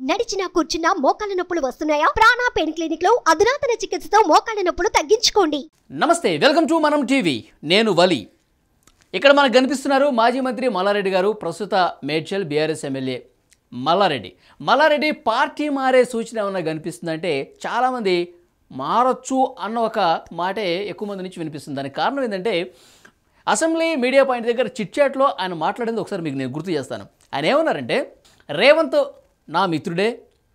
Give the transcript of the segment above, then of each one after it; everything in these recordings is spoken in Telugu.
నడిచినా కూర్చున్నా మోకాళ్ళ నొప్పులు వస్తున్నాయా? ప్రాణ పెయిన్ క్లినిక్ లో అధునాతన చికిత్సతో మోకాళ్ళ నొప్పులు తగ్గించుకోండి. నమస్తే, వెల్కమ్ టు మనం టీవీ. నేను వలి. ఇక్కడ మనకు కనిపిస్తున్నారు మాజీ మంత్రి మల్లారెడ్డి గారు, ప్రస్తుత మేడ్చల్ బీఆర్ఎస్ ఎమ్మెల్యే మల్లారెడ్డి పార్టీ మారే సూచన ఏమన్నా కనిపిస్తుందంటే చాలామంది మారచ్చు అన్న ఒక మాటే ఎక్కువ మంది నుంచి వినిపిస్తుంది. దానికి కారణం ఏంటంటే అసెంబ్లీ మీడియా పాయింట్ దగ్గర చిట్చాట్లో ఆయన మాట్లాడింది ఒకసారి మీకు నేను గుర్తు చేస్తాను. ఆయన ఏమన్నారంటే, రేవంత్ నా మిత్రుడే,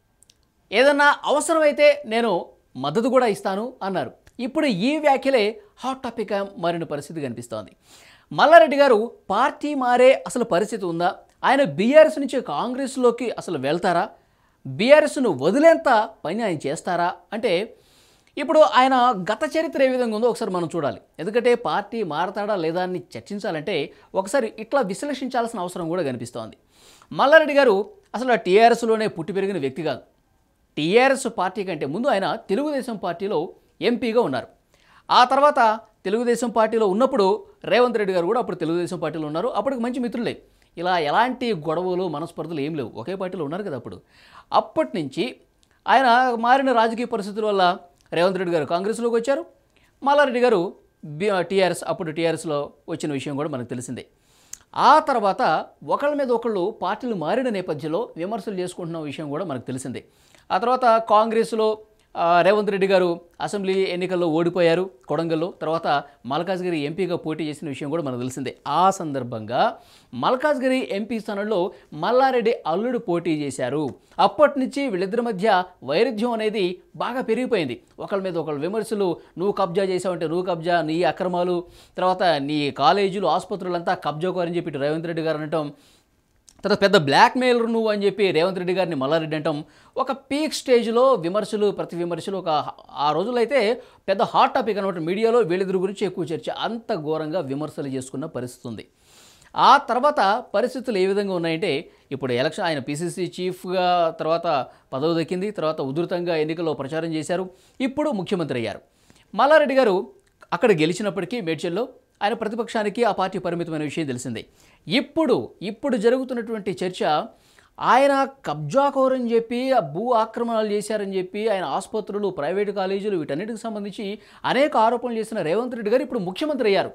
ఏదన్నా అవసరమైతే నేను మద్దతు కూడా ఇస్తాను అన్నారు. ఇప్పుడు ఈ వ్యాఖ్యలే హాట్ టాపిక్గా మారిన పరిస్థితి కనిపిస్తోంది. మల్లారెడ్డి గారు పార్టీ మారే అసలు పరిస్థితి ఉందా? ఆయన బీఆర్ఎస్ నుంచి కాంగ్రెస్లోకి అసలు వెళ్తారా? బీఆర్ఎస్ను వదిలేంత పని ఆయన చేస్తారా అంటే, ఇప్పుడు ఆయన గత చరిత్ర ఏ విధంగా ఉందో ఒకసారి మనం చూడాలి. ఎందుకంటే పార్టీ మారతాడా లేదా అని చర్చించాలంటే ఒకసారి ఇట్లా విశ్లేషించాల్సిన అవసరం కూడా కనిపిస్తోంది. మల్లారెడ్డి గారు అసలు టీఆర్ఎస్లోనే పుట్టి పెరిగిన వ్యక్తి కాదు. టీఆర్ఎస్ పార్టీ కంటే ముందు ఆయన తెలుగుదేశం పార్టీలో ఎంపీగా ఉన్నారు. ఆ తర్వాత తెలుగుదేశం పార్టీలో ఉన్నప్పుడు రేవంత్ రెడ్డి గారు కూడా అప్పుడు తెలుగుదేశం పార్టీలో ఉన్నారు. అప్పటికి మంచి మిత్రులే. ఇలా ఎలాంటి గొడవలు మనస్పర్ధలు ఏం లేవు, ఒకే పార్టీలో ఉన్నారు కదా అప్పుడు. అప్పటి నుంచి ఆయన మారిన రాజకీయ పరిస్థితుల వల్ల రేవంత్ రెడ్డి గారు కాంగ్రెస్లోకి వచ్చారు, మల్లారెడ్డి గారు అప్పుడు టీఆర్ఎస్లో వచ్చిన విషయం కూడా మనకు తెలిసిందే. ఆ తర్వాత ఒకళ్ళ మీద ఒకళ్ళు పార్టీలు మారిన నేపథ్యంలో విమర్శలు చేసుకుంటున్న విషయం కూడా మనకు తెలిసిందే. ఆ తర్వాత కాంగ్రెస్లో రేవంత్ రెడ్డి గారు అసెంబ్లీ ఎన్నికల్లో ఓడిపోయారు కొడంగల్లో. తర్వాత మల్కాజ్గిరి ఎంపీగా పోటీ చేసిన విషయం కూడా మనకు తెలిసిందే. ఆ సందర్భంగా మల్కాజ్గిరి ఎంపీ స్థానంలో మల్లారెడ్డి అల్లుడు పోటీ చేశారు. అప్పటి నుంచి వీళ్ళిద్దరి మధ్య వైరుధ్యం అనేది బాగా పెరిగిపోయింది. ఒకళ్ళ మీద ఒకళ్ళు విమర్శలు, నువ్వు కబ్జా చేసావంటే నువ్వు కబ్జా, నీ అక్రమాలు, తర్వాత నీ కాలేజీలు ఆసుపత్రులంతా కబ్జాకోరని చెప్పి రేవంత్ రెడ్డి గారు అనటం, తర్వాత పెద్ద బ్లాక్మెయిలర్ నువ్వు అని చెప్పి రేవంత్ రెడ్డి గారిని మల్లారెడ్డి అంటాం. ఒక పీక్ స్టేజ్లో విమర్శలు, ప్రతి విమర్శలు ఆ రోజుల్లో అయితే పెద్ద హాట్ టాపిక్ అనమాట. మీడియాలో వీళ్ళిద్దరి గురించి ఎక్కువ చర్చ, అంత ఘోరంగా విమర్శలు చేసుకున్న పరిస్థితి ఉంది. ఆ తర్వాత పరిస్థితులు ఏ విధంగా ఉన్నాయంటే, ఇప్పుడు ఎలక్షన్ ఆయన పీసీసీ చీఫ్గా తర్వాత పదవి దక్కింది. తర్వాత ఉధృతంగా ఎన్నికల్లో ప్రచారం చేశారు. ఇప్పుడు ముఖ్యమంత్రి అయ్యారు. మల్లారెడ్డి గారు అక్కడ గెలిచినప్పటికీ మేడ్చల్లో ఆయన ప్రతిపక్షానికి ఆ పార్టీ పరిమితమైన విషయం తెలిసిందే. ఇప్పుడు జరుగుతున్నటువంటి చర్చ, ఆయన కబ్జాకోరని చెప్పి భూ ఆక్రమణలు చేశారని చెప్పి ఆయన ఆసుపత్రులు, ప్రైవేటు కాలేజీలు వీటన్నిటికి సంబంధించి అనేక ఆరోపణలు చేసిన రేవంత్ రెడ్డి గారు ఇప్పుడు ముఖ్యమంత్రి అయ్యారు.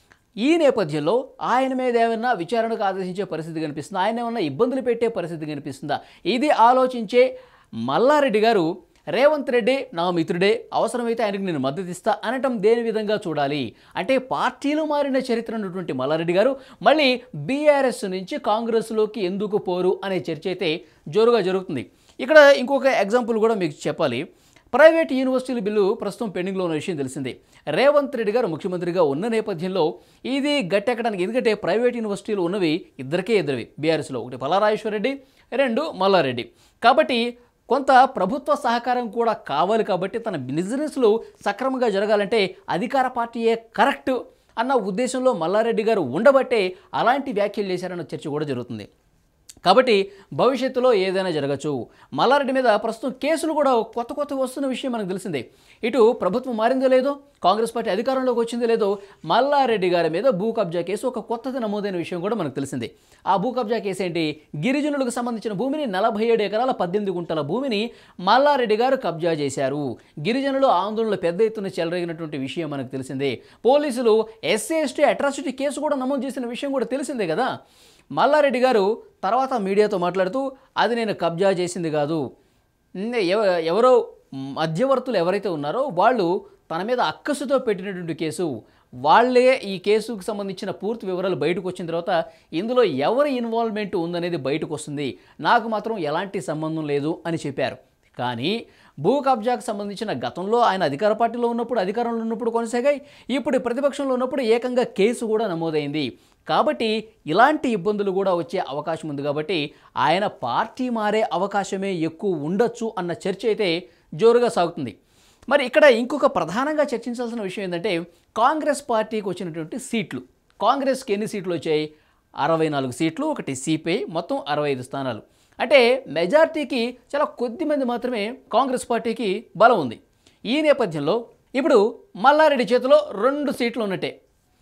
ఈ నేపథ్యంలో ఆయన మీద ఏమన్నా విచారణకు ఆదేశించే పరిస్థితి కనిపిస్తుందా? ఆయన ఏమన్నా ఇబ్బందులు పెట్టే పరిస్థితి కనిపిస్తుందా? ఇది ఆలోచించే మల్లారెడ్డి గారు రేవంత్ రెడ్డి నా మిత్రుడే, అవసరమైతే ఆయనకు నేను మద్దతు ఇస్తా అనటం దేని విధంగా చూడాలి అంటే, పార్టీలు మారిన చరిత్ర ఉన్నటువంటి మల్లారెడ్డి గారు మళ్ళీ బీఆర్ఎస్ నుంచి కాంగ్రెస్లోకి ఎందుకు పోరు అనే చర్చ అయితే జోరుగా జరుగుతుంది. ఇక్కడ ఇంకొక ఎగ్జాంపుల్ కూడా మీకు చెప్పాలి. ప్రైవేట్ యూనివర్సిటీల బిల్లు ప్రస్తుతం పెండింగ్లో ఉన్న విషయం తెలిసిందే. రేవంత్ రెడ్డి గారు ముఖ్యమంత్రిగా ఉన్న నేపథ్యంలో ఇది గట్టెక్కడానికి, ఎందుకంటే ప్రైవేట్ యూనివర్సిటీలు ఉన్నవి ఇద్దరివి బీఆర్ఎస్లో, ఒకటి పల్లారాజేశ్వరరెడ్డి, రెండు మల్లారెడ్డి. కాబట్టి కొంత ప్రభుత్వ సహకారం కూడా కావాలి. కాబట్టి తన బిజినెస్లు సక్రమంగా జరగాలంటే అధికార పార్టీయే కరెక్ట్ అన్న ఉద్దేశంలో మల్లారెడ్డి గారు ఉండబట్టే అలాంటి వ్యాఖ్యలు చేశారన్న చర్చ కూడా జరుగుతుంది. కాబట్టి భవిష్యత్తులో ఏదైనా జరగచ్చు. మల్లారెడ్డి మీద ప్రస్తుతం కేసులు కూడా కొత్త వస్తున్న విషయం మనకు తెలిసిందే. ఇటు ప్రభుత్వం మారిందో లేదో, కాంగ్రెస్ పార్టీ అధికారంలోకి వచ్చిందో లేదో, మల్లారెడ్డి గారి మీద భూ కబ్జా కేసు ఒక కొత్తది నమోదైన విషయం కూడా మనకు తెలిసిందే. ఆ భూ కబ్జా కేసు ఏంటి? గిరిజనులకు సంబంధించిన భూమిని 47 ఎకరాల 18 గుంటల భూమిని మల్లారెడ్డి గారు కబ్జా చేశారు. గిరిజనులు ఆందోళనలు పెద్ద ఎత్తున చెలరేగినటువంటి విషయం మనకు తెలిసిందే. పోలీసులు ఎస్సీ/ఎస్టీ అట్రాసిటీ కేసు కూడా నమోదు చేసిన విషయం కూడా తెలిసిందే కదా. మల్లారెడ్డి గారు తర్వాత మీడియాతో మాట్లాడుతూ, అది నేను కబ్జా చేసింది కాదు, ఎవరో మధ్యవర్తులు ఎవరైతే ఉన్నారో వాళ్ళు తన మీద అక్కసుతో పెట్టినటువంటి కేసు, వాళ్ళే ఈ కేసుకు సంబంధించిన పూర్తి వివరాలు బయటకు వచ్చిన తర్వాత ఇందులో ఎవరి ఇన్వాల్వ్మెంట్ ఉందనేది బయటకు వస్తుంది, నాకు మాత్రం ఎలాంటి సంబంధం లేదు అని చెప్పారు. కానీ భూ కబ్జాకు సంబంధించిన గతంలో ఆయన అధికార పార్టీలో ఉన్నప్పుడు, అధికారంలో ఉన్నప్పుడు కొనసాగాయి. ఇప్పుడు ప్రతిపక్షంలో ఉన్నప్పుడు ఏకంగా కేసు కూడా నమోదైంది. కాబట్టి ఇలాంటి ఇబ్బందులు కూడా వచ్చే అవకాశం ఉంది. కాబట్టి ఆయన పార్టీ మారే అవకాశమే ఎక్కువ ఉండొచ్చు అన్న చర్చ అయితే జోరుగా సాగుతుంది. మరి ఇక్కడ ఇంకొక ప్రధానంగా చర్చించాల్సిన విషయం ఏంటంటే, కాంగ్రెస్ పార్టీకి వచ్చినటువంటి సీట్లు. కాంగ్రెస్కి ఎన్ని సీట్లు వచ్చాయి? 64 సీట్లు, ఒకటి సిపిఐ, మొత్తం 65 స్థానాలు. అంటే మెజార్టీకి చాలా కొద్ది మంది మాత్రమే కాంగ్రెస్ పార్టీకి బలం ఉంది. ఈ నేపథ్యంలో ఇప్పుడు మల్లారెడ్డి చేతిలో 2 సీట్లు ఉన్నట్టే.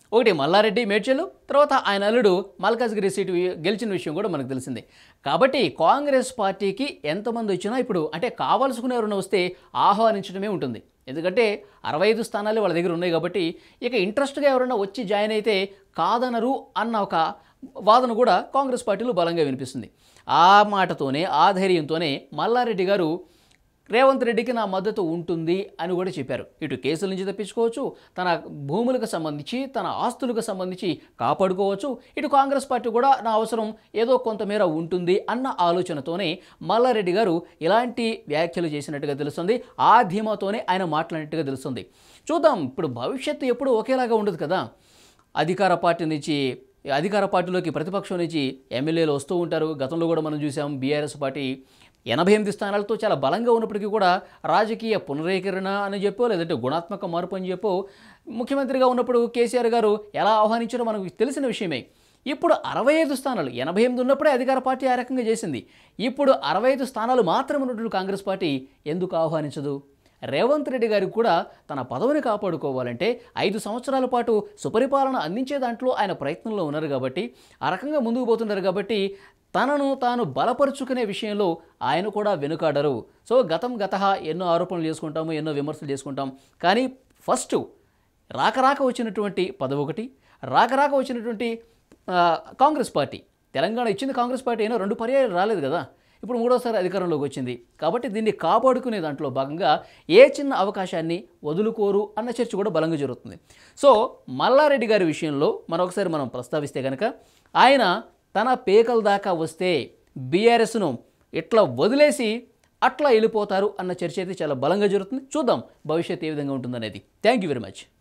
ఒకటి మల్లారెడ్డి మేడ్చల్, తర్వాత ఆయన అల్లుడు మల్కాజ్గిరి సీటు గెలిచిన విషయం కూడా మనకు తెలిసిందే. కాబట్టి కాంగ్రెస్ పార్టీకి ఎంతమంది వచ్చినా ఇప్పుడు అంటే కావాల్సుకునే ఎవరైనా వస్తే ఆహ్వానించడమే ఉంటుంది. ఎందుకంటే 65 స్థానాలు వాళ్ళ దగ్గర ఉన్నాయి కాబట్టి ఇక ఇంట్రెస్ట్గా ఎవరైనా వచ్చి జాయిన్ అయితే కాదనరు అన్న ఒక వాదన కూడా కాంగ్రెస్ పార్టీలో బలంగా వినిపిస్తుంది. ఆ మాటతోనే ఆ ధైర్యంతోనే మల్లారెడ్డి గారు రేవంత్ రెడ్డికి నా మద్దతు ఉంటుంది అని కూడా చెప్పారు. ఇటు కేసుల నుంచి తప్పించుకోవచ్చు, తన భూములకు సంబంధించి తన ఆస్తులకు సంబంధించి కాపాడుకోవచ్చు, ఇటు కాంగ్రెస్ పార్టీ కూడా నా అవసరం ఏదో కొంతమేర ఉంటుంది అన్న ఆలోచనతోనే మల్లారెడ్డి గారు ఇలాంటి వ్యాఖ్యలు చేసినట్టుగా తెలుస్తుంది. ఆ ధీమాతోనే ఆయన మాట్లాడినట్టుగా తెలుస్తుంది. చూద్దాం, ఇప్పుడు భవిష్యత్తు ఎప్పుడు ఒకేలాగా ఉండదు కదా. అధికార పార్టీలోకి ప్రతిపక్షం నుంచి ఎమ్మెల్యేలు వస్తూ ఉంటారు. గతంలో కూడా మనం చూసాం బీఆర్ఎస్ పార్టీ 88 స్థానాలతో చాలా బలంగా ఉన్నప్పటికీ కూడా రాజకీయ పునరీకరణ అని చెప్పో లేదంటే గుణాత్మక మార్పు అని చెప్పో ముఖ్యమంత్రిగా ఉన్నప్పుడు కేసీఆర్ గారు ఎలా ఆహ్వానించారో మనకు తెలిసిన విషయమే. ఇప్పుడు 65 స్థానాలు 88 ఉన్నప్పుడే అధికార పార్టీ ఆ రకంగా చేసింది. ఇప్పుడు 65 స్థానాలు మాత్రం ఉన్నటువంటి కాంగ్రెస్ పార్టీ ఎందుకు ఆహ్వానించదు? రేవంత్ రెడ్డి గారికి కూడా తన పదవిని కాపాడుకోవాలంటే 5 సంవత్సరాల పాటు సుపరిపాలన అందించే దాంట్లో ఆయన ప్రయత్నంలో ఉన్నారు కాబట్టి ఆ రకంగా ముందుకు పోతున్నారు కాబట్టి తనను తాను బలపరుచుకునే విషయంలో ఆయన కూడా వెనుకాడరు. సో గతహ ఎన్నో ఆరోపణలు చేసుకుంటాము, ఎన్నో విమర్శలు చేసుకుంటాం. కానీ ఫస్ట్ రాక వచ్చినటువంటి పదవి ఒకటి, రాక వచ్చినటువంటి కాంగ్రెస్ పార్టీ, తెలంగాణ ఇచ్చింది కాంగ్రెస్ పార్టీ అయినా 2 పర్యాయాలు రాలేదు కదా. ఇప్పుడు 3వసారి అధికారంలోకి వచ్చింది కాబట్టి దీన్ని కాపాడుకునే దాంట్లో భాగంగా ఏ చిన్న అవకాశాన్ని వదులుకోరు అన్న చర్చ కూడా బలంగా జరుగుతుంది. సో మల్లారెడ్డి గారి విషయంలో మరొకసారి మనం ప్రస్తావిస్తే కనుక ఆయన తన పేకల దాకా వస్తే బీఆర్ఎస్ను ఇట్లా వదిలేసి అట్లా వెళ్ళిపోతారు అన్న చర్చ అయితే చాలా బలంగా జరుగుతుంది. చూద్దాం భవిష్యత్తు ఏ విధంగా ఉంటుందనేది. Thank you very much.